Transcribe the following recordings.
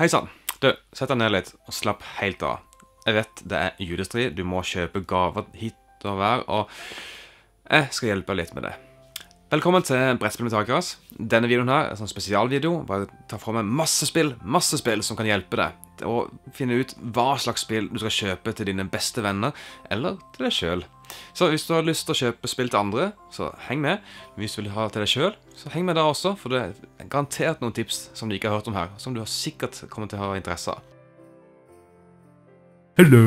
Hei sann. Du, sett deg ned litt og slapp helt av. Jeg vet det er julestrid, du må kjøpe gaver hit og hver, og jeg skal hjelpe litt med det. Velkommen til Brettspill med Takeras. Denne videoen her er en sånn spesialvideo, hvor jeg tar for meg masse spill som kan hjelpe deg å finne ut hva slags spill du skal kjøpe til dine beste venner, eller til deg selv. Så hvis du har lyst til å kjøpe spill til andre, så heng med. Hvis du vil ha til deg selv, så heng med der også, for det er garantert noen tips som du ikke har hørt om her, som du har sikkert kommer til å ha interesse av. Hello!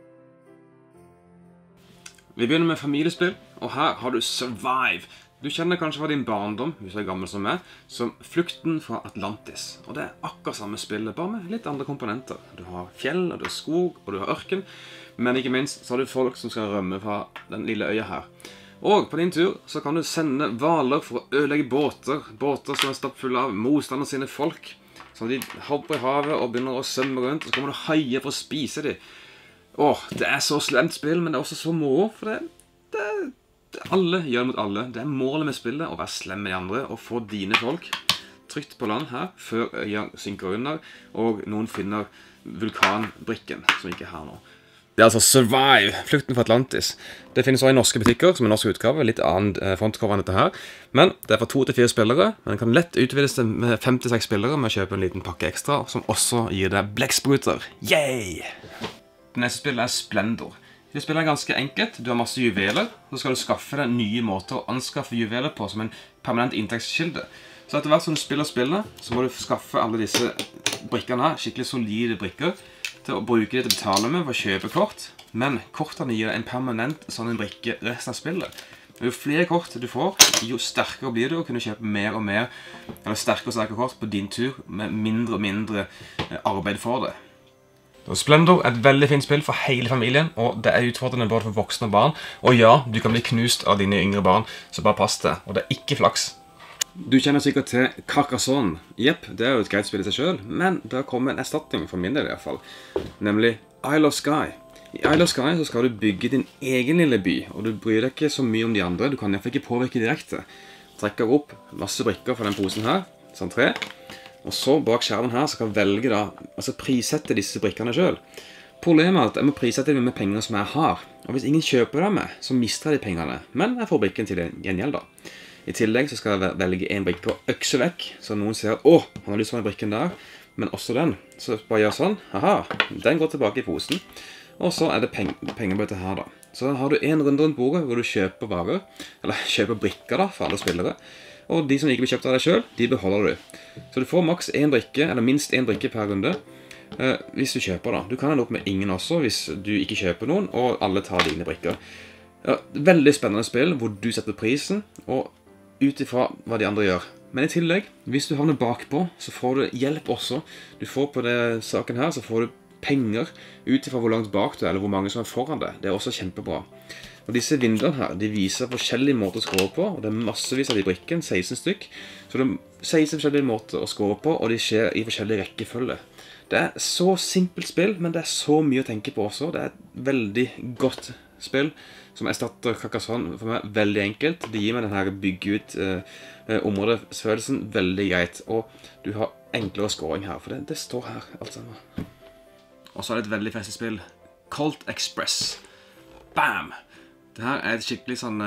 Vi begynner med familiespill, og her har du Survive. Du kjenner kanskje fra din barndom, hvis du er gammel som meg, som Flukten fra Atlantis. Og det er akkurat samme spillet, bare med litt andre komponenter. Du har fjell, og du har skog, og du har ørken. Men ikke minst så har du folk som skal rømme fra den lille øya her. Og på din tur så kan du sende hvaler for å ødelegge båter. Båter som er stappfulle av motstanderne sine folk. Så de hopper i havet og begynner å svømme rundt, og så kommer du haier for å spise dem. Åh, det er så slemt spill, men det er også så moro, for alle gjør det mot alle. Det er målet med spillet, å være slem med de andre, og få dine folk trygt på land her, før øya synker under, og noen finner vulkanbrikken, som ikke er her nå. Det er altså Survive, Flukten fra Atlantis. Det finnes også i norske butikker, som en norsk utgave, litt annen frontcover enn dette her. Men det er fra 2 til 4 spillere, men det kan lett utvides med 5 til 6 spillere med å kjøpe en liten pakke ekstra, som også gir deg blekkspruter. Yay! Det neste spillet er Splendor. Det spillet er ganske enkelt. Du har masse juveler, så skal du skaffe deg nye måter å anskaffe juveler på som en permanent inntektskilde. Så etter hvert som du spiller spillet, så må du skaffe alle disse brikkene her, skikkelig solide brikker, til å bruke det til å betale med for å kjøpe kort. Men kortene gir en permanent sånn en brikke resten av spillet. Jo flere kort du får, jo sterkere blir du å kunne kjøpe mer og mer, eller sterkere og sterkere kort på din tur, med mindre og mindre arbeid for det. Splendor er et veldig fint spill for hele familien, og det er utfordrende både for voksne og barn. Og ja, du kan bli knust av dine yngre barn, så bare pass det. Og det er ikke flaks. Du kjenner sikkert til Carcassonne. Jepp, det er jo et greit spill i seg selv, men det har kommet en erstatning, for min del i hvert fall. Nemlig Isle of Skye. I Isle of Skye så skal du bygge din egen lille by, og du bryr deg ikke så mye om de andre. Du kan i hvert fall ikke påvirke direkte. Trekker opp masse brikker fra den posen her, sånn 3. Og så bak skjermen her så kan jeg velge da, altså prissette disse brikkene selv. Problemet er at jeg må prissette dem med penger som jeg har. Og hvis ingen kjøper dem med, så mister jeg de pengene. Men jeg får brikken til gjengjeld da. I tillegg så skal jeg velge en brikke og økse vekk, så noen sier, åh, han har lyst på den brikken der, men også den. Så bare gjør sånn, aha, den går tilbake i posen. Og så er det pengebøtte her da. Så har du en runde rundt bordet hvor du kjøper varer, eller kjøper brikker da, for alle spillere. Og de som ikke blir kjøpt av deg selv, de beholder du. Så du får maks en brikke, eller minst en brikke per runde, hvis du kjøper da. Du kan ende opp med ingen også, hvis du ikke kjøper noen, og alle tar dine brikker. Ja, veldig spennende spill, hvor du setter prisen, og utifra hva de andre gjør. Men i tillegg, hvis du havner bakpå, så får du hjelp også. Du får på det saken her, så får du penger utifra hvor langt bak du er, eller hvor mange som er foran deg. Det er også kjempebra. Og disse vinduene her, de viser forskjellige måter å score på, og det er massevis av de brikken, 16 stykk. Så det er 16 forskjellige måter å score på, og de skjer i forskjellige rekkefølge. Det er så simpelt spill, men det er så mye å tenke på også. Det er et veldig godt spill, som erstatter Carcassonne for meg veldig enkelt. Det gir meg denne bygge ut områdesfølelsen veldig greit, og du har enklere scoring her, for det står her alt sammen. Og så er det et veldig festlig spill, Colt Express. Bam! Dette er et skikkelig sånn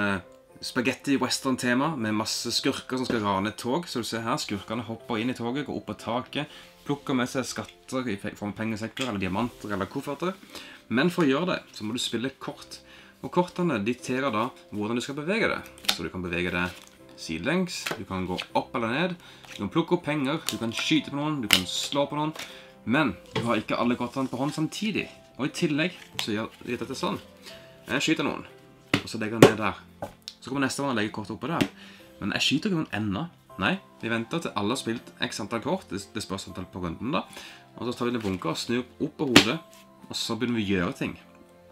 spaghetti-western-tema med masse skurker som skal rane et tog. Så du ser her, skurkene hopper inn i toget, går opp på taket, plukker med seg skatter i form av pengesekker, eller diamanter, eller kofferter. Men for å gjøre det, så må du spille kort. Og kortene dikterer da hvordan du skal bevege det. Så du kan bevege det sidelengs, du kan gå opp eller ned, du kan plukke opp penger, du kan skyte på noen, du kan slå på noen. Men du har ikke alle kortene på hånd samtidig. Og i tillegg så gjør dette sånn. Jeg skyter noen. Og så legger jeg ned der. Så kommer neste gang og legger kortet oppe der. Men jeg skyter ikke noen enda. Nei, vi venter til alle har spilt x antall kort. Det spørs antall på runden da. Og så tar vi den bunker og snur opp på hodet. Og så begynner vi å gjøre ting.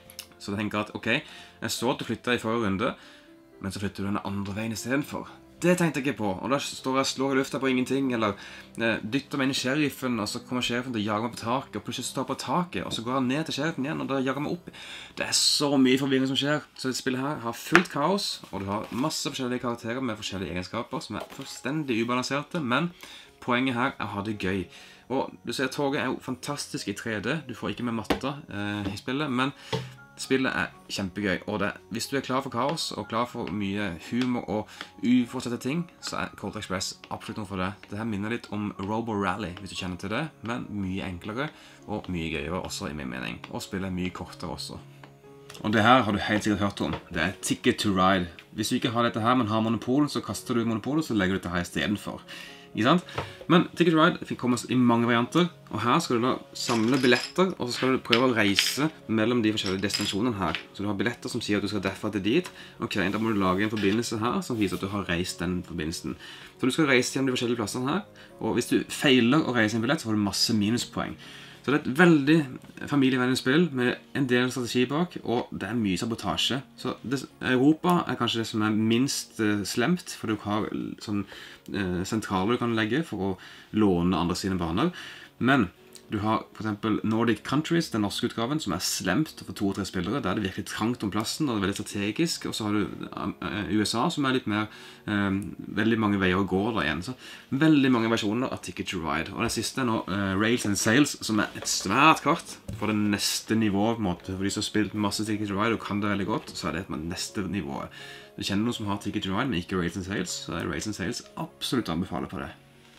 Så jeg tenker at, ok, jeg så at du flyttet i forrige runde, men så flytter du den andre veien i stedet for. Det tenkte jeg ikke på. Og da står jeg og slår i lufta på ingenting, eller dytter meg inn i sheriffen, og så kommer sheriffen til å jage meg på taket, og plutselig står jeg på taket, og så går han ned til sheriffen igjen, og da jager jeg meg opp. Det er så mye forvirring som skjer. Så dette spillet her har fullt kaos, og du har masse forskjellige karakterer med forskjellige egenskaper, som er fullstendig ubalanserte, men poenget her er å ha det gøy. Og du ser toget jo fantastisk i 3D. Du får ikke med matter i spillet, men spillet kjempegøy. Og hvis du klar for kaos og klar for mye humor og uforutsette ting, så Colt Express absolutt noe for det. Dette minner litt om Robo Rally, hvis du kjenner til det, men mye enklere og mye gøyere også i min mening. Og spillet mye kortere også. Og det her har du helt sikkert hørt om. Det Ticket to Ride. Hvis du ikke har dette her, men har monopol, så kaster du monopolet, så legger du dette her i stedet for. Ikke sant? Men Ticket to Ride kommer i mange varianter, og her skal du da samle billetter, og så skal du prøve å reise mellom de forskjellige destinasjonene her. Så du har billetter som sier at du skal derfra til dit. Ok, da må du lage en forbindelse her som viser at du har reist den forbindelsen. Så du skal reise gjennom de forskjellige plassene her, og hvis du feiler å reise en billett, så får du masse minuspoeng. Så det et veldig familievennlig spill med en del strategi bak, og det mye sabotasje. Så Europa kanskje det som minst slemt, for du har sånn sentraler du kan legge for å låne andre sine baner. Men du har for eksempel Nordic Countries, den norske utgaven, som slemt for 2 og 3 spillere. Der det virkelig trangt om plassen, og det veldig strategisk. Og så har du USA, som litt mer, veldig mange veier å gå der igjen. Så veldig mange versjoner av Ticket to Ride. Og det siste nå, Rails and Sails, som et svært kart for det neste nivået, på en måte. For de som har spilt masse Ticket to Ride og kan det veldig godt, så det et neste nivået. Du kjenner noen som har Ticket to Ride, men ikke Rails and Sails, så Rails and Sails absolutt anbefaler på det.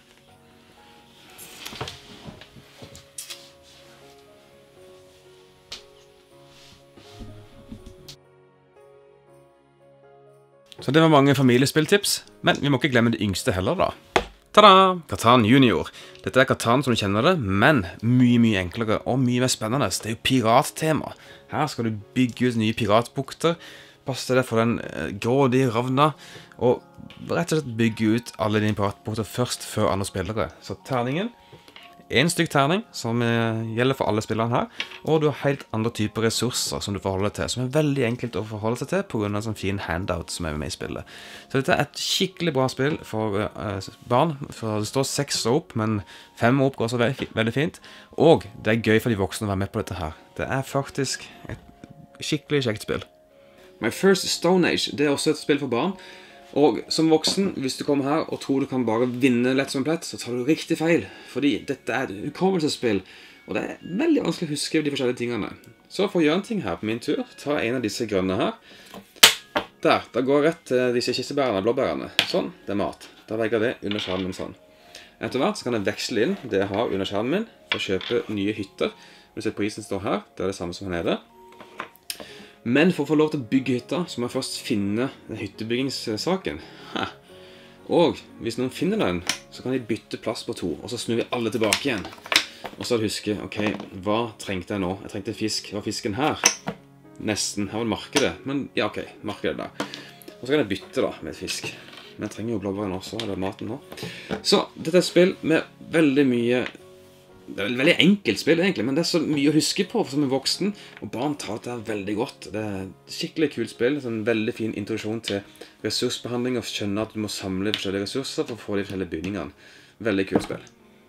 Så det var mange familiespilltips, men vi må ikke glemme det yngste heller da. Tada! Catan Junior. Dette Catan som du kjenner det, men mye enklere og mye mer spennende. Det jo pirattema. Her skal du bygge ut nye piratbukter, passe deg for den grådige ravna, og rett og slett bygge ut alle dine piratbukter først før andre spillere. Så terningen, en stykk terning som gjelder for alle spillerne her, og du har helt andre typer ressurser som du forholder deg til, som veldig enkelt å forholde seg til på grunn av en sånn fin handout som med i spillet. Så dette et skikkelig bra spill for barn, for det står 6 år opp, men 5 år opp går så veldig fint, og det gøy for de voksne å være med på dette her. Det faktisk et skikkelig kjekt spill. My First Stone Age, det også et spill for barn. Og som voksen, hvis du kommer her og tror du kan bare vinne lett som plett, så tar du riktig feil. Fordi dette et hukommelsesspill, og det veldig vanskelig å huske de forskjellige tingene. Så for å gjøre en ting her på min tur, ta en av disse grønne her. Da går jeg rett til disse kirsebærene, blåbærene. Sånn, det mat. Da legger jeg det under skjermen sånn. Etter hvert så kan jeg veksle inn det jeg har under skjermen min, for å kjøpe nye hytter. Du ser prisen står her, det det samme som her nede. Men for å få lov til å bygge hytta, så må jeg først finne hyttebyggingssaken. Og hvis noen finner den, så kan de bytte plass på 2, og så snur vi alle tilbake igjen. Og så husker jeg, ok, hva trengte jeg nå? Jeg trengte fisk. Var fisken her? Nesten, her var det markedet. Men ja, ok, markedet der. Og så kan jeg bytte da, med et fisk. Men jeg trenger jo blåbæren også, eller maten nå. Så dette et spill med veldig mye. Det et veldig enkelt spill egentlig, men det så mye å huske på som en voksen, og barn tar det veldig godt. Det et skikkelig kult spill, en veldig fin introduksjon til ressursbehandling, og skjønne at du må samle forskjellige ressurser for å få de forskjellige bygningene. Veldig kult spill.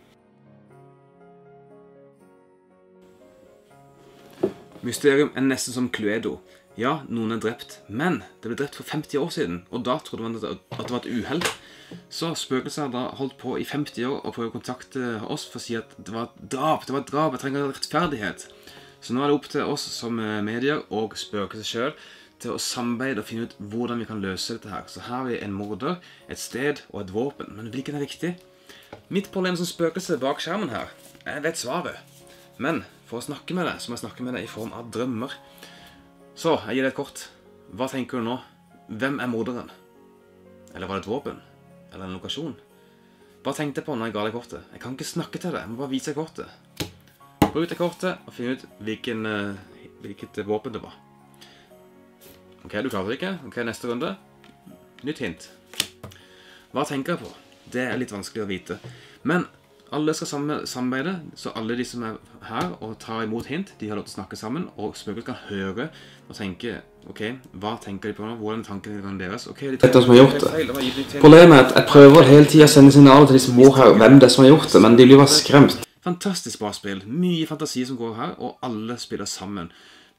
Mysterium nesten som Cluedo. Ja, noen drept, men det ble drept for 50 år siden, og da trodde man at det var et uheld. Så spøkelser har da holdt på i 50 år og prøver å kontakte oss for å si at det var et drap, jeg trenger rettferdighet. Så nå det opp til oss som medier og spøkelser selv til å samarbeide og finne ut hvordan vi kan løse dette her. Så her har vi en morder, et sted og et våpen, men hvilken riktig? Mitt problem som spøkelse bak skjermen her, jeg vet svaret. Men for å snakke med deg, så må jeg snakke med deg i form av drømmer. Så, jeg gir deg et kort. Hva tenker du nå? Hvem morderen? Eller var det et våpen? Eller en lokasjon? Hva tenkte jeg på når jeg ga deg kortet? Jeg kan ikke snakke til deg, jeg må bare vise deg kortet. Bruk det kortet og finne ut hvilket våpen det var. Ok, du klarer det ikke. Ok, neste runde. Nytt hint. Hva tenker jeg på? Det litt vanskelig å vite. Men alle skal samarbeide, så alle de som her og tar imot hint, de har lov til å snakke sammen, og spøkelser kan høre og tenke, ok, hva tenker de på nå? Hvordan tankene kan deres? Ok, dette som har gjort det. Problemet at jeg prøver hele tiden å sende signaler til de som bor her, hvem det som har gjort det, men de blir bare skremt. Fantastisk bra spill, mye fantasi som går her, og alle spiller sammen.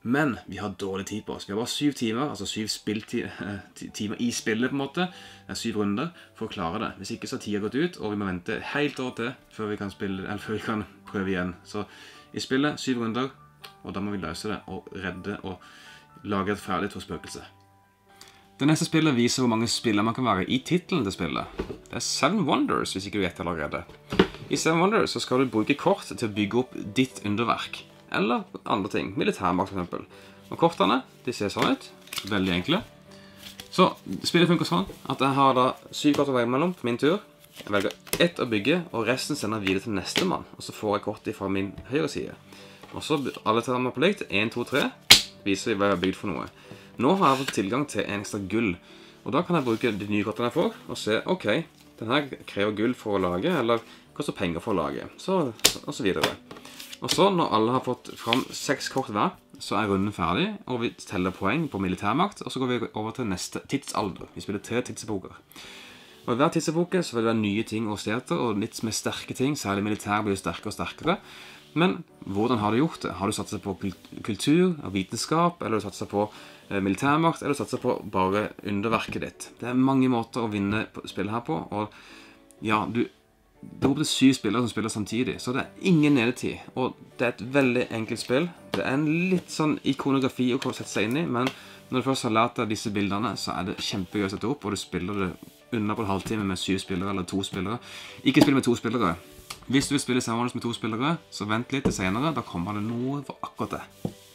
Men vi har dårlig tid på oss. Vi har bare 7 timer, altså 7 timer i spillet på en måte. Det er 7 runder for å klare det. Hvis ikke så har tiden gått ut, og vi må vente helt år til før vi kan spille, eller før vi kan prøve igjen. Så i spillet 7 runder, og da må vi løse det og redde og lage et ferdig spøkelse. Det neste spillet viser hvor mange spillere man kan være i titelen til spillet. Det er 7 Wonders, hvis ikke du vet allerede. I 7 Wonders så skal du bruke kort til å bygge opp ditt underverk. Eller andre ting, militærmakt for eksempel. Og kortene, de ser sånn ut, veldig enkle. Så spillet funker sånn at jeg har da 7 kort å velge mellom på min tur. Jeg velger 1 å bygge, og resten sender videre til neste mann. Og så får jeg kort fra min høyre side. Og så alle tar meg på likt, 1, 2, 3, viser hva jeg har bygd for noe. Nå har jeg fått tilgang til en ekstra gull. Og da kan jeg bruke de nye kortene jeg får, og se, ok, denne krever gull for å lage, eller koster penger for å lage, og så videre. Og så, når alle har fått fram 6 kort hver, så er runden ferdig, og vi teller poeng på militærmakt, og så går vi over til neste tidsalder. Vi spiller 3 tidsepoker. Og i hver tidsepoke så vil det være nye ting og steder, og litt med sterke ting, særlig militær blir sterkere og sterkere. Men hvordan har du gjort det? Har du satt seg på kultur og vitenskap, eller har du satt seg på militærmakt, eller har du satt seg på bare underverket ditt? Det er mange måter å vinne spillet her på, og ja, det er opp til 7 spillere som spiller samtidig, så det er ingen nedetid. Og det er et veldig enkelt spill. Det er en litt sånn ikonografi å sette seg inn i, men når du først har lært deg disse bildene, så er det kjempegøy å sette opp, og du spiller det under på en halvtime med 7 spillere eller 2 spillere. Ikke spill med 2 spillere. Hvis du vil spille sammen med 2 spillere, så vent litt til senere, da kommer det noe for akkurat det.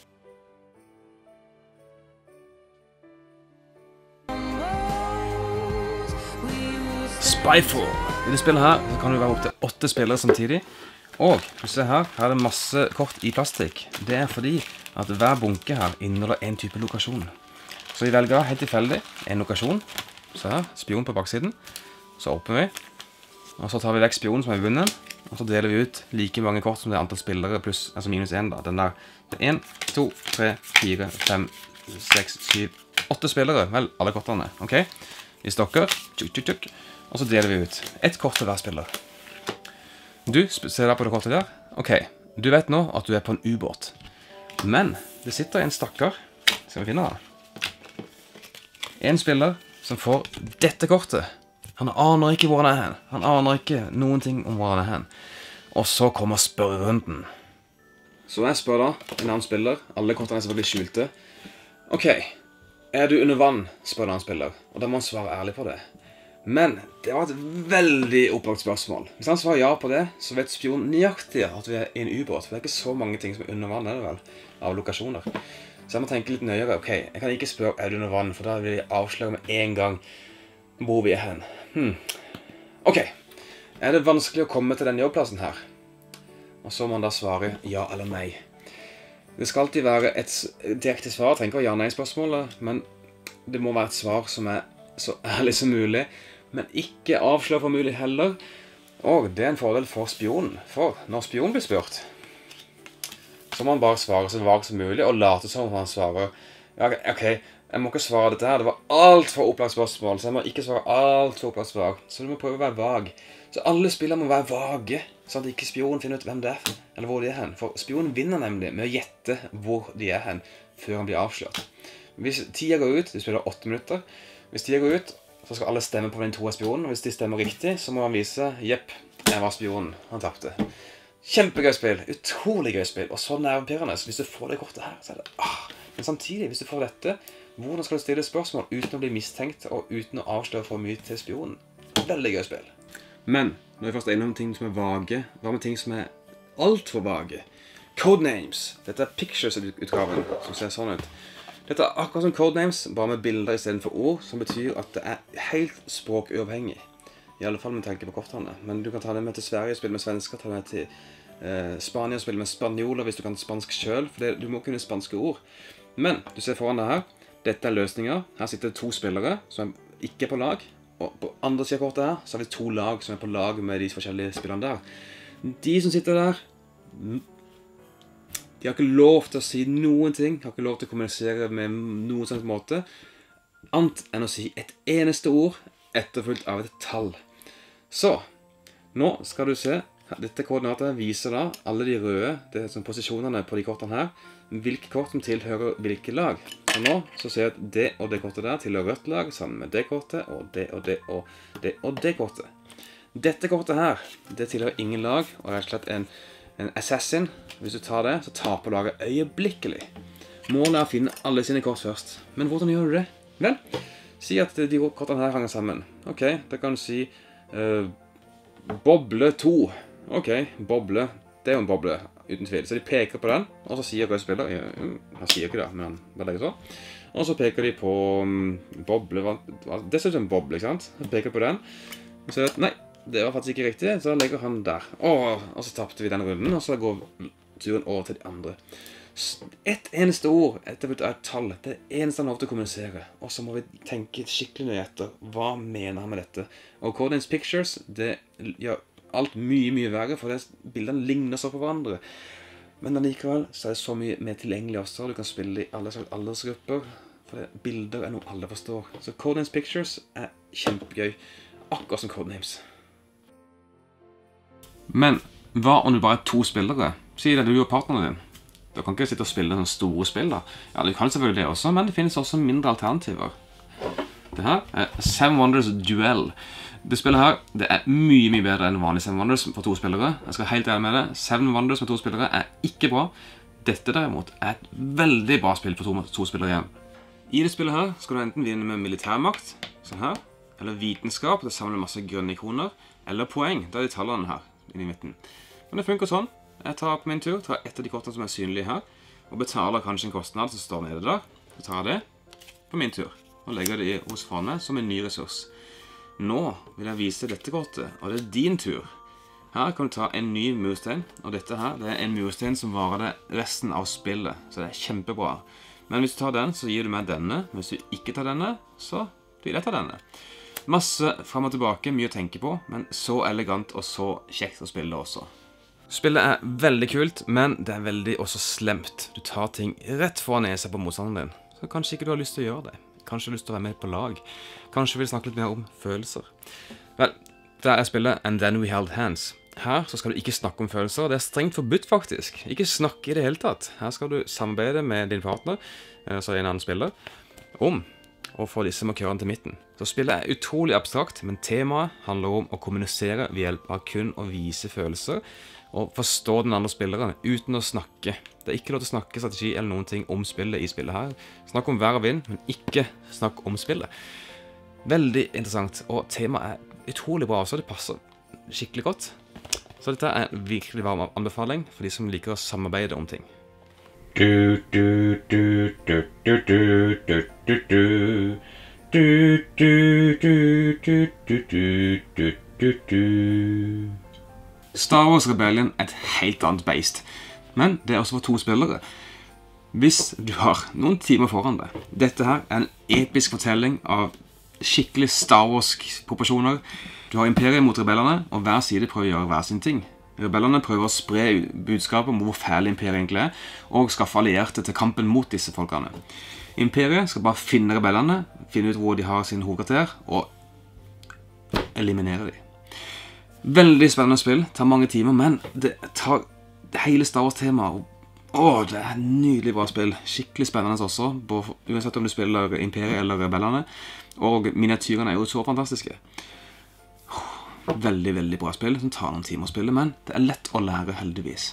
Spyfall. I det spillet her kan du være opp til 8 spillere samtidig. Og du ser her er det masse kort i plastikk. Det er fordi at hver bunke her inneholder en type lokasjon. Så vi velger helt tilfeldig en lokasjon. Så her, spion på baksiden. Så åpner vi. Og så tar vi vekk spionen som er i bunnen. Og så deler vi ut like mange kort som det er antall spillere pluss, altså minus 1 da. Den der, det er 1, 2, 3, 4, 5, 6, 7, 8 spillere. Vel, alle kortene, ok? Vi stokker, tjukk, tjukk, tjukk. Og så deler vi ut 1 kort til hver spiller. Du ser der på det kortet der. Ok, du vet nå at du er på en ubåt. Men det sitter en stakkar. Skal vi finne han? En spiller som får dette kortet. Han aner ikke hvor han er hen. Han aner ikke noen ting om hvor han er hen. Og så kommer spørrerunden. Så jeg spør da, en annen spiller. Alle kortene er selvfølgelig skjulte. Ok, er du under vann, spør en annen spiller. Og da må han svare ærlig på det. Men det var et veldig opplagt spørsmål. Hvis han svarer ja på det, så vet spion nøyaktig at vi er i en ubåt. For det er ikke så mange ting som er under vann, er det vel, av lokasjoner. Så jeg må tenke litt nøyere. Ok, jeg kan ikke spørre er du under vann, for da vil jeg avsløre med en gang hvor vi er hen. Ok, er det vanskelig å komme til den jobbplassen her? Og så må han da svare ja eller nei. Det skal alltid være et direkte svar, jeg trenger ikke å ja-nei spørsmålet, men det må være et svar som er så ærlig som mulig, men ikke avsløre for mulig heller. Og det er en fordel for spionen, for når spionen blir spurt, så må han bare svare så vagt som mulig, og late som han svarer, ja, ok, jeg må ikke svare dette her, det var alt for opplagt spørsmål, så jeg må ikke svare alt for opplagt svar, så du må prøve å være vag. Så alle spillere må være vage, sånn at ikke spionen finner ut hvem det er, eller hvor de er hen. For spionen vinner nemlig med å gjette hvor de er hen, før han blir avslørt. Hvis tiden går ut, de spiller 8 minutter, hvis tiden går ut, så skal alle stemme på den 2 spionen, og hvis de stemmer riktig, så må han vise, jepp, jeg var spionen, han tappte. Kjempegøy spill, utrolig gøy spill, og så nervepirrende. Hvis du får det kortet her, så er det Men samtidig, hvis du får dette, hvordan skal du stille spørsmål uten å bli mistenkt, og uten å avsløre for mye til spionen? Veldig gøy spill. Men, når vi først er innom ting som er vage, hva med ting som er alt for vage? Codenames. Dette er Pictures-utgaven, som ser sånn ut. Dette er akkurat som Codenames, bare med bilder i stedet for ord, som betyr at det er helt språkuavhengig. I alle fall med tanke på kortene. Men du kan ta det med til Sverige, spille med svensker, ta det med til Spania, spille med spanjoler hvis du kan spansk selv, for du må kunne spanske ord. Men, du ser foran deg her, dette er løsninger. Her sitter det 2 spillere som er ikke på lag, og på andre siden av kortet her, så har vi 2 lag som er på lag med de forskjellige spillerne der. De som sitter der, de har ikke lov til å si noen ting, har ikke lov til å kommunisere med noen sånn måte, annet enn å si et eneste ord etterfulgt av et tall. Så, nå skal du se Dette koordinatet viser da alle de røde, det er sånn posisjonene på de kortene her, hvilke kort som tilhører hvilke lag. Så nå så ser jeg at det og det kortet der tilhører rødt lag, sammen med det kortet, og det og det og det og det kortet. Dette kortet her, det tilhører ingen lag, og rett og slett en assassin. Hvis du tar det, så taper laget øyeblikkelig. Målet er å finne alle sine kort først. Men hvordan gjør du det? Vel, si at de kortene her henger sammen. Ok, da kan du si boble 2. Ok, boble, det er jo en boble, uten tvil. Så de peker på den, og så sier rød spiller, han sier ikke det, men han bare legger så. Og så peker de på boble, det ser ut som en boble, ikke sant? Så peker på den, og så sier at, nei, det var faktisk ikke riktig, så da legger han der. Og så tappte vi den runden, og så går turen over til de andre. Et eneste ord, et tall, det eneste han har til å kommunisere. Og så må vi tenke skikkelig nøye etter, hva mener han med dette? Og Codenames Pictures, det gjør alt mye, mye verre, for bildene ligner så på hverandre. Men allikevel så er det så mye mer tilgjengelig også. Du kan spille i alle slags aldersgrupper, for bilder er noe alle forstår. Så Codenames Pictures er kjempegøy, akkurat som Codenames. Men hva om du bare er 2 spillere? Si det, du og partneren din. Du kan ikke sitte og spille sånne store spill da. Ja, du kan selvfølgelig det også, men det finnes også mindre alternativer. Det her er Seven Wonders Duel. Det spillet her, det er mye, mye bedre enn vanlig Seven Wonders for 2 spillere. Jeg skal helt ærlig med det. Seven Wonders med 2 spillere er ikke bra. Dette derimot er et veldig bra spill for 2 spillere igjen. I det spillet her skal du enten vinne med militærmakt, sånn her, eller vitenskap, det samler masse grønne ikoner, eller poeng, det er de tallene her, inni midten. Men det funker sånn. Jeg tar på min tur, tar et av de kortene som er synlige her, og betaler kanskje en kostnad som står nede der. Så tar jeg det på min tur, og legger det hos foran meg som en ny ressurs. Nå vil jeg vise dette kortet, og det er din tur. Her kan du ta en ny murstein, og dette her, det er en murstein som varer det resten av spillet, så det er kjempebra. Men hvis du tar den, så gir du meg denne. Hvis du ikke tar denne, så vil jeg ta denne. Masse frem og tilbake, mye å tenke på, men så elegant og så kjekt å spille også. Spillet er veldig kult, men det er veldig også slemt. Du tar ting rett foran nesa på motstanderen din. Så kanskje ikke du har lyst til å gjøre det. Kanskje du har lyst til å være med på lag. Kanskje vil du snakke litt mer om følelser. Vel, der er spillet And Then We Held Hands. Her så skal du ikke snakke om følelser. Det er strengt forbudt faktisk. Ikke snakke i det hele tatt. Her skal du samarbeide med din partner, så en annen spiller, om å få disse markørene til midten. Så spillet er utrolig abstrakt, men temaet handler om å kommunisere ved hjelp av kun å vise følelser, og forstå den andre spilleren uten å snakke. Det er ikke lov til å snakke strategi eller noen ting om spillet i spillet her. Snakk om vær og vind, men ikke snakk om spillet. Veldig interessant, og temaet er utrolig bra også. Det passer skikkelig godt. Så dette er en virkelig varm anbefaling for de som liker å samarbeide om ting. Star Wars Rebellion er et helt annet beist, men det er også for 2 spillere. Hvis du har noen timer foran deg. Dette her er en episk fortelling av skikkelig Star Wars-proporsjoner. Du har imperiet mot rebellene, og hver side prøver å gjøre hver sin ting. Rebellene prøver å spre budskapet om hvor fæle imperiet egentlig er, og skaffe allierte til kampen mot disse folkene. Imperiet skal bare finne rebellene, finne ut hvor de har sin hovedkvarter, og eliminere dem. Veldig spennende spill, tar mange timer, men det tar hele Star Wars-temaet. Det er nydelig bra spill, skikkelig spennende også, uansett om du spiller Imperiet eller Rebellene, og miniatyrene er jo så fantastiske. Veldig, veldig bra spill, som tar noen timer å spille, men det er lett å lære heldigvis.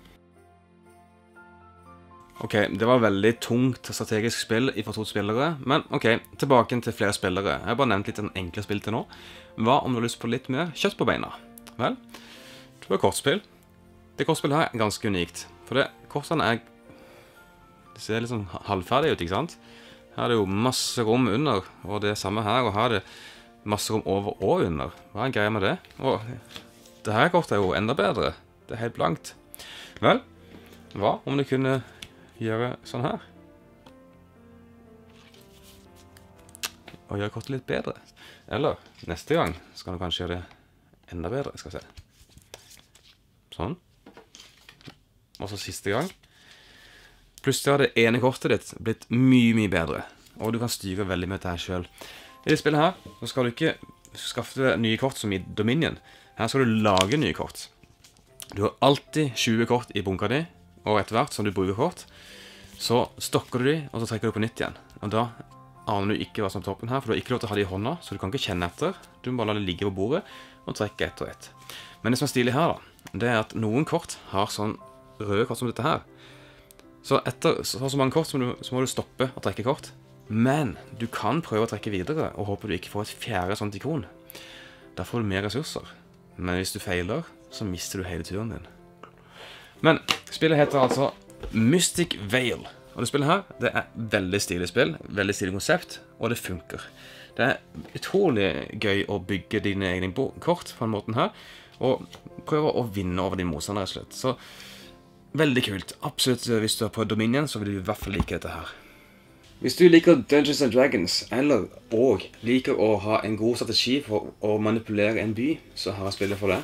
Ok, det var veldig tungt strategisk spill for 2 spillere, men ok, tilbake til flere spillere. Jeg har bare nevnt litt en enkle spill til nå. Hva om du har lyst på litt mer kjøtt på beina? Vel, det var kortspill. Det kortspillet her er ganske unikt, for kortene det ser litt sånn halvferdig ut, ikke sant? Her er det jo masse rom under, og det er samme her, og her er det masse rom over og under. Hva er greia med det? Og det her kortet er jo enda bedre. Det er helt blankt. Vel, hva om du kunne gjøre sånn her? Og gjøre kortet litt bedre. Eller, neste gang skal du kanskje gjøre det enda bedre, skal vi se. Sånn. Og så siste gang. Plutselig har det ene kortet ditt blitt mye, mye bedre. Og du kan styre veldig med dette her selv. I det spillet her så skal du ikke skaffe deg nye kort som i Dominion. Her skal du lage nye kort. Du har alltid 20 kort i bunka di, og etter hvert som du bruker kort, så stokker du de, og så trekker du på nytt igjen. Og da aner du ikke hva som er toppen her, for du har ikke lov til å ha det i hånda, så du kan ikke kjenne etter. Du må bare la det ligge på bordet, og trekke ett og ett. Men det som er stilig her da, det er at noen kort har sånn røde kort som dette her. Så etter så mange kort så må du stoppe å trekke kort. Men du kan prøve å trekke videre, og håper du ikke får et fjerde sånt ikon. Da får du mer ressurser. Men hvis du feiler, så mister du hele turen din. Men spillet heter altså Mystic Vale. Og det spillet her, det er veldig stilig spill, veldig stilig konsept, og det funker. Det er utrolig gøy å bygge dine egne kort på den måten her, og prøve å vinne over dine motstandere, rett og slett. Så veldig kult. Absolutt, hvis du er på Dominion, så vil du i hvert fall like dette her. Hvis du liker Dungeons & Dragons, eller liker å ha en god strategi for å manipulere en by, så har jeg spillet for det.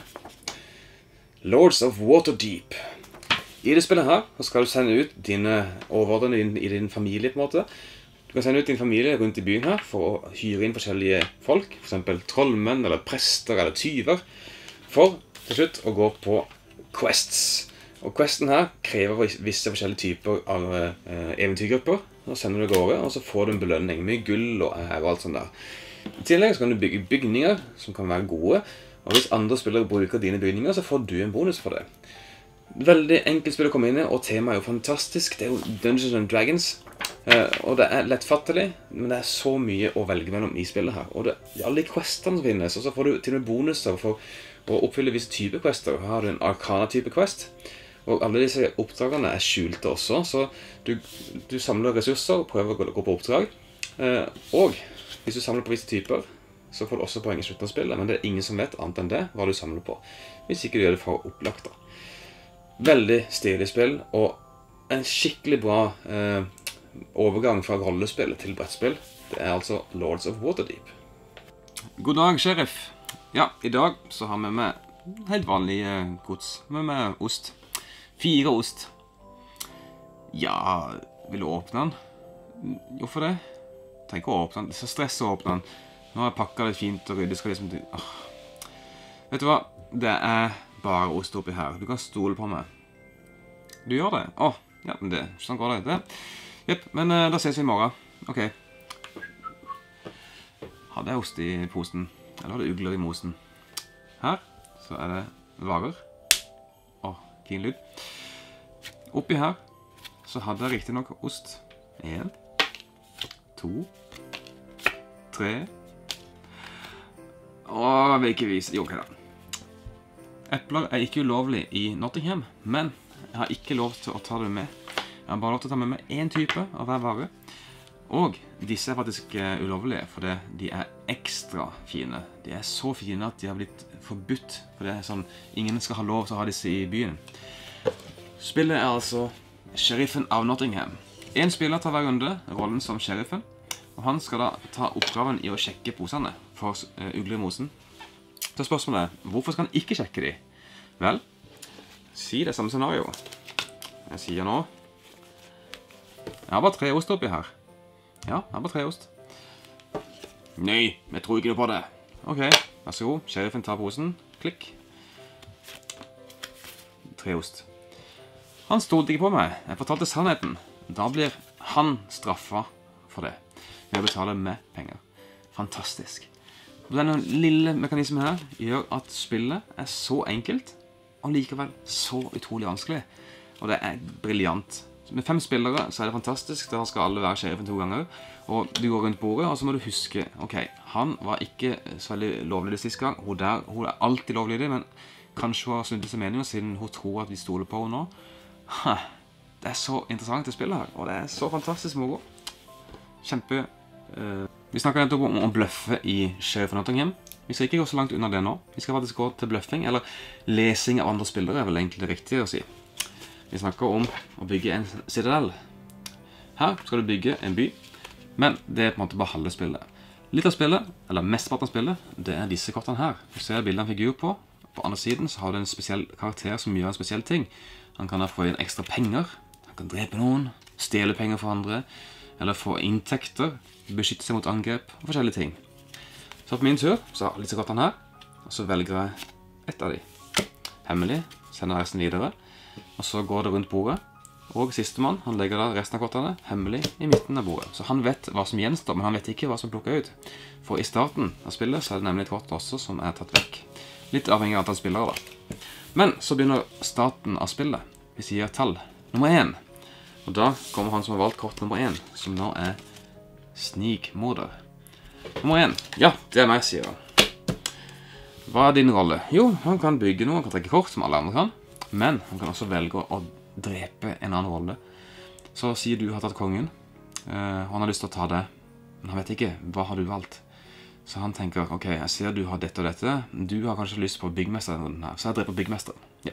Lords of Waterdeep. I det spillet her så skal du sende ut dine overordnede i din familie på en måte. Du kan sende ut din familie rundt i byen her for å hyre inn forskjellige folk, for eksempel trollmenn, eller prester, eller tyver, for til slutt å gå på quests. Og questen her krever visse forskjellige typer av eventyrgrupper. Så sender du gårde, og så får du en belønning med gull og ære og alt sånt der. I tillegg så kan du bygge bygninger som kan være gode, og hvis andre spillere bruker dine bygninger, så får du en bonus for det. Veldig enkelt spill å komme inn i, og temaet er jo fantastisk. Det er jo Dungeons & Dragons, og det er lettfattelig, men det er så mye å velge mellom i spillet her. Og det er alle de questene som finnes, og så får du til og med bonuser for å oppfylle visse typer quester. Her har du en Arcana-type quest, og alle disse oppdragene er skjulte også, så du samler ressurser og prøver å gå på oppdrag. Og hvis du samler på visse typer, så får du også poeng i slutten av spillet, men det er ingen som vet annet enn det hva du samler på, hvis ikke du gjør det for opplagt da. Veldig stilig spill, og en skikkelig bra overgang fra rollespill til brettspill. Det er altså Lords of Waterdeep. God dag, sheriff. Ja, i dag så har vi med helt vanlig gods. Med ost. 4 ost. Ja, vil du åpne den? Hvorfor det? Trenger ikke å åpne den. Det er så stress å åpne den. Nå har jeg pakket det fint og ryddet. Skal liksom... Vet du hva? Det er bare ost oppi her. Du kan stole på meg. Du gjør det? Ja, men det. Sånn går det. Jepp, men da ses vi i morgen. Ok. Hadde jeg ost i posen? Eller har det ugler i mosen? Her, så er det varer. Fin lyd. Oppi her, så hadde jeg riktig nok ost. 1, 2, 3. Jeg vil ikke vise. Jo, ok da. Epler er ikke ulovlig i Nottingham, men jeg har ikke lov til å ta det med. Jeg har bare lov til å ta med meg en type av hver vare. Og disse er faktisk ulovlige, fordi de er ekstra fine. De er så fine at de har blitt forbudt, for det er sånn, ingen skal ha lov til å ha disse i byen. Spillet er altså Sheriffen av Nottingham. En spiller tar hver runde rollen som sheriffen, og han skal da ta oppgaven i å sjekke posene for ugler i mosen. Så spørsmålet er, hvorfor skal han ikke sjekke de? Vel, si det samme scenario. Jeg sier nå, jeg har bare 3 ost oppi her. Ja, jeg har bare 3 ost. Nei, jeg tror ikke noe på det. Ok, vær så god. Sheriffen tar posen. Klikk. 3 ost. Han stolte ikke på meg. Jeg fortalte sannheten. Da blir han straffet for det. Ved å betale med penger. Fantastisk. Denne lille mekanismen her gjør at spillet er så enkelt, og likevel så utrolig vanskelig. Og det er brilliant. Med 5 spillere så er det fantastisk, da skal alle være sheriffen 2 ganger, og du går rundt bordet, og så må du huske, ok, han var ikke så veldig lovlig det siste gang, hun er alltid lovlig det, men kanskje hun har snudd seg meninger siden hun tror at vi stoler på henne nå. Det er så interessant det spillet her, og det er så fantastisk moro. Kjempe... Vi snakker nettopp om å bløffe i Sheriff av Nottingham. Vi skal ikke gå så langt under det nå. Vi skal faktisk gå til bløffing, eller lesing av andre spillere er vel egentlig det riktige å si. Vi snakker om å bygge en citadel. Her skal du bygge en by, men det er på en måte bare halve spillet. Litt av spillet, eller mesteparten av spillet, det er disse kortene her. Du ser bildet av en figur på. På andre siden så har du en spesiell karakter som gjør en spesiell ting. Han kan få inn ekstra penger, han kan drepe noen, stjele penger for andre, eller få inntekter, beskytte seg mot angrep og forskjellige ting. Så på min tur så har jeg disse kortene her, og så velger jeg et av de. Hemmelig, sender resten videre, og så går det rundt bordet, og sistemann, han legger da resten av kortene hemmelig i midten av bordet. Så han vet hva som gjenstår, men han vet ikke hva som plukker ut. For i starten av spillet så er det nemlig et kort også som er tatt vekk. Litt avhengig av antall spillere da. Men så begynner starten av spillet. Vi sier tall nummer 1. Og da kommer han som har valgt kort nummer 1, som nå er snikmorder. Nummer 1. Ja, det er meg, sier han. Hva er din rolle? Jo, han kan bygge noe, han kan trekke kort som alle andre kan. Men han kan også velge å drepe en annen rolle. Så sier du har tatt kongen, og han har lyst til å ta det, men han vet ikke, hva har du valgt? Så han tenker, ok, jeg ser du har dette og dette, du har kanskje lyst på byggmester denne runden her, så jeg dreper byggmester. Ja.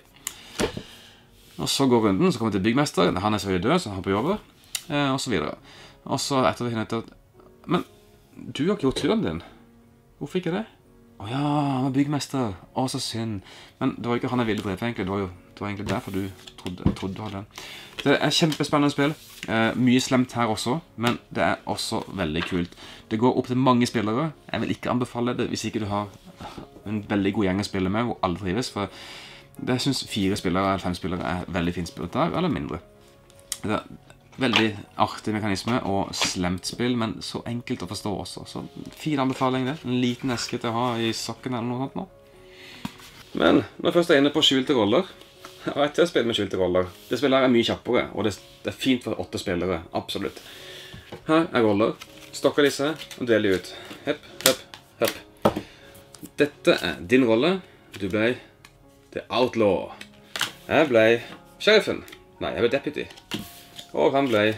Og så går runden, så kommer vi til byggmester, han er så død, så han hopper over, og så videre. Og så etter vi finner ut at, men du har ikke gjort turen din. Hvorfor ikke det? Åja, han var byggmester. Å, så synd. Men det var ikke han jeg ville drepe egentlig. Det var egentlig derfor du trodde du hadde den. Det er kjempespennende spill. Mye slemt her også, men det er også veldig kult. Det går opp til mange spillere. Jeg vil ikke anbefale det hvis ikke du har en veldig god gjeng å spille med, hvor alle trives. For jeg synes 4 spillere eller 5 spillere er veldig fint spillet der, eller mindre. Det er veldig artig mekanisme og slemt spill, men så enkelt å forstå også. Så fin anbefaling det. En liten eske til å ha i sokken eller noe sånt nå. Men når jeg først er inne på skjulte roller, jeg har et til å spille med skjulte roller. Det spillet her er mye kjappere, og det er fint for 8 spillere, absolutt. Her er roller. Stokker disse og deler de ut. Hepp, hepp, hepp. Dette er din rolle. Du ble The Outlaw. Jeg ble sheriffen. Nei, jeg ble deputy. Og han ble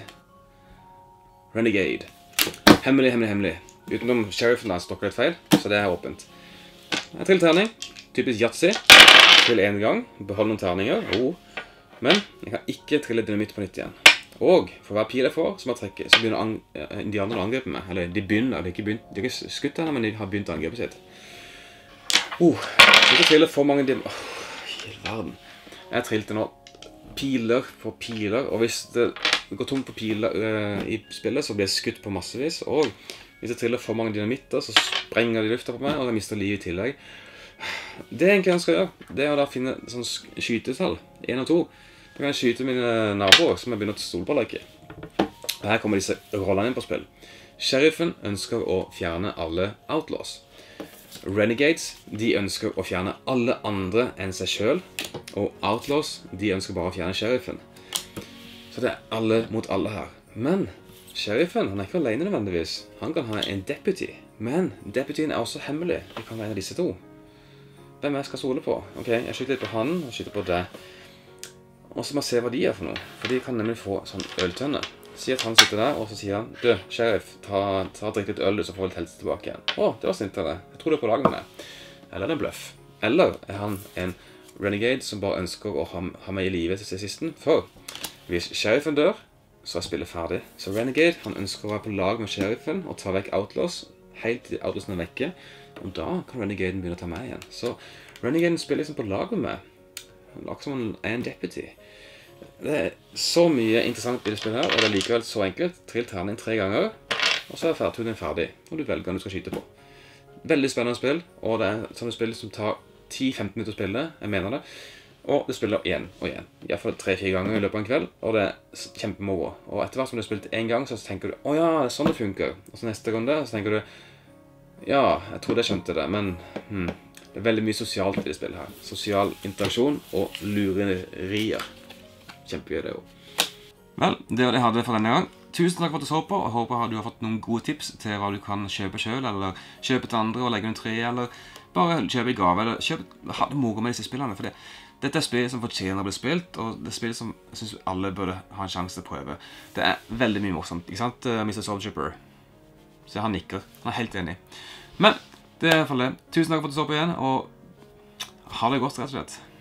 Renegade. Hemmelig, hemmelig, hemmelig. Utenom sheriffen har stokket litt feil, så det er åpent. Jeg triller terning. Typisk Yatzy. Trill en gang. Behold noen terninger. Men jeg kan ikke trille dynamitt på nytt igjen. Og for hver pil jeg får, så begynner indianerne å angripe meg. Eller de begynner, de har ikke skutt henne, men de har begynt å angripe sitt. Jeg ikke trille for mange i verden. Jeg trilte nå piler på piler, og hvis det går tomt på piler i spillet, så blir jeg skutt på massevis, og hvis jeg triller for mange dynamitter, så sprenger de lufta på meg, og jeg mister livet i tillegg. Det jeg egentlig ønsker å gjøre, det er å da finne sånn skytetall, 1 og 2. Da kan jeg skyte mine naboer, som jeg begynner å stole på eller ikke. Og her kommer disse rollene inn på spill. Sheriffen ønsker å fjerne alle outlaws. Renegades, de ønsker å fjerne alle andre enn seg selv, og Outlaws, de ønsker bare å fjerne sheriffen. Så det er alle mot alle her. Men sheriffen, han er ikke alene nødvendigvis. Han kan ha en deputy, men deputyen er også hemmelig. Det kan være disse 2. Hvem jeg skal stole på? Ok, jeg skyter litt på han, og skyter på det. Og så må jeg se hva de er for noe, for de kan nemlig få sånn øltønne. Si at han sitter der, og så sier han, du, sheriff, ta og drikk litt øl, så får du helst tilbake igjen. Å, det var snilt av deg. Jeg tror du er på lag med meg. Eller er det en bluff? Eller er han en renegade som bare ønsker å ha meg i livet til sisten? For hvis sheriffen dør, så er spillet ferdig. Så renegade, han ønsker å være på lag med sheriffen og ta vekk outlaws, helt til outlawsene er vekke. Og da kan renegaden begynne å ta meg igjen. Så renegaden spiller liksom på lag med meg. Han lager som han er en deputy. Det er så mye interessant i det spillet her, og det er likevel så enkelt. Trill terning 3 ganger, og så er turen ferdig, og du velger hva du skal skyte på. Veldig spennende spill, og det er sånne spill som tar 10-15 minutter å spille, jeg mener det. Og det spiller igjen og igjen. I hvert fall 3-4 ganger i løpet av en kveld, og det er kjempemoro. Og etter hvert som du har spilt en gang, så tenker du, åja, det er sånn det funker. Og så neste runde, så tenker du, ja, jeg tror jeg skjønte det, men det er veldig mye sosialt i det spillet her. Sosial interaksjon og lurerier. Kjempegøy det jo. Vel, det var det jeg hadde for denne gang. Tusen takk for at du så på, og håper du har fått noen gode tips til hva du kan kjøpe selv, eller kjøpe til andre og legge under tre, eller bare kjøpe i gave, eller ha det moro med disse spillene, for dette er spill som fortjener å bli spilt, og det er spill som jeg synes alle burde ha en sjanse til å prøve. Det er veldig mye morsomt, ikke sant, Mr. Soulshipper? Så han nikker, han er helt enig. Men, det er i hvert fall det. Tusen takk for at du så på igjen, og ha det godt, rett og slett.